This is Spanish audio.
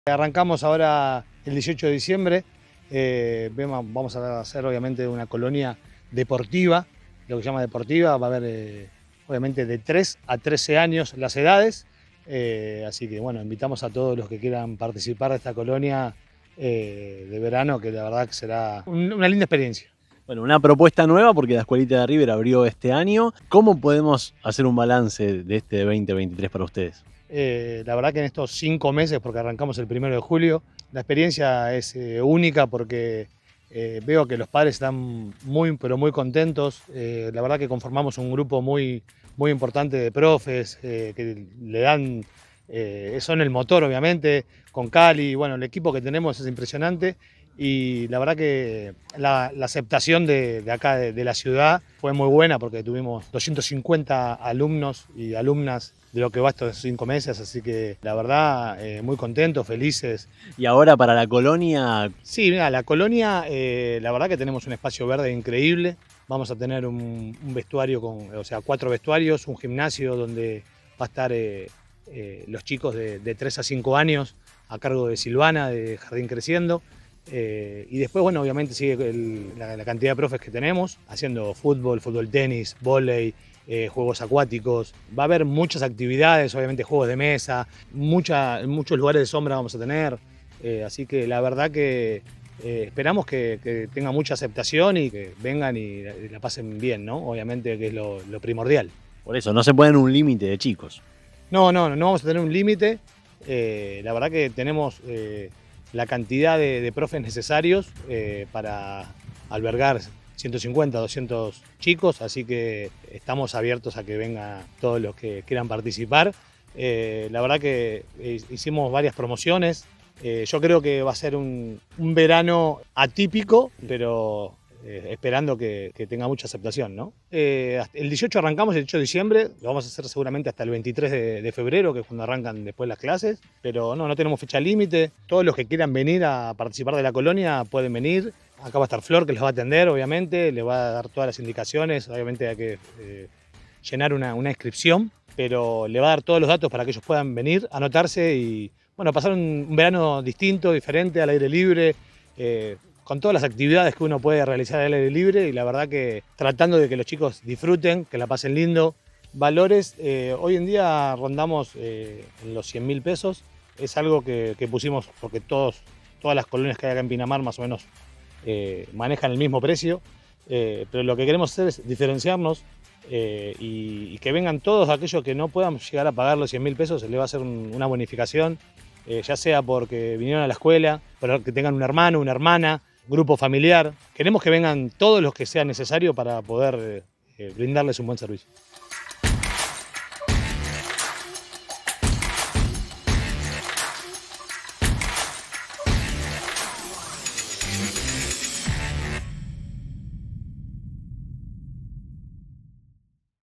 Arrancamos ahora el 18 de diciembre, vamos a hacer obviamente una colonia deportiva, lo que se llama deportiva, va a haber obviamente de 3 a 13 años las edades, así que bueno, invitamos a todos los que quieran participar de esta colonia de verano, que la verdad que será una linda experiencia. Bueno, una propuesta nueva porque la Escuelita de River abrió este año. ¿Cómo podemos hacer un balance de este 2023 para ustedes? La verdad que en estos 5 meses, porque arrancamos el 1 de julio, la experiencia es única porque veo que los padres están muy, pero muy contentos. La verdad que conformamos un grupo muy, muy importante de profes que le dan, son el motor obviamente, con Cali. Bueno, el equipo que tenemos es impresionante y la verdad que la aceptación de acá, de la ciudad, fue muy buena porque tuvimos 250 alumnos y alumnas de lo que va estos 5 meses, así que la verdad muy contentos, felices. Y ahora para la colonia, Sí, mira, la colonia, la verdad que tenemos un espacio verde increíble, vamos a tener un vestuario, o sea, 4 vestuarios, un gimnasio donde va a estar los chicos de 3 a 5 años a cargo de Silvana, de Jardín Creciendo. Y después, bueno, obviamente sigue la cantidad de profes que tenemos, haciendo fútbol, tenis, vóley, juegos acuáticos. Va a haber muchas actividades, obviamente juegos de mesa, muchos lugares de sombra vamos a tener. Así que la verdad que esperamos que tenga mucha aceptación y que vengan y la pasen bien, ¿no? Obviamente que es lo primordial. por eso, no se ponen un límite de chicos. No vamos a tener un límite. La verdad que tenemos la cantidad de profes necesarios para albergar 150, 200 chicos, así que estamos abiertos a que vengan todos los que quieran participar. La verdad que hicimos varias promociones. Yo creo que va a ser un verano atípico, pero esperando que tenga mucha aceptación, ¿no? El 18 arrancamos, el 18 de diciembre, lo vamos a hacer seguramente hasta el 23 de febrero, que es cuando arrancan después las clases, pero no tenemos fecha límite. Todos los que quieran venir a participar de la colonia pueden venir. Acá va a estar Flor, que les va a atender, obviamente, les va a dar todas las indicaciones, obviamente hay que llenar una inscripción, pero le va a dar todos los datos para que ellos puedan venir, anotarse y bueno, pasar un verano distinto, diferente, al aire libre, con todas las actividades que uno puede realizar al aire libre y la verdad que tratando de que los chicos disfruten, que la pasen lindo. Valores, hoy en día rondamos en los 100.000 pesos, es algo que pusimos porque todas las colonias que hay acá en Pinamar más o menos manejan el mismo precio, pero lo que queremos hacer es diferenciarnos y que vengan todos aquellos que no puedan llegar a pagar los 100.000 pesos, se les va a hacer una bonificación, ya sea porque vinieron a la escuela, pero que tengan un hermano, una hermana, grupo familiar. Queremos que vengan todos los que sea necesario para poder brindarles un buen servicio.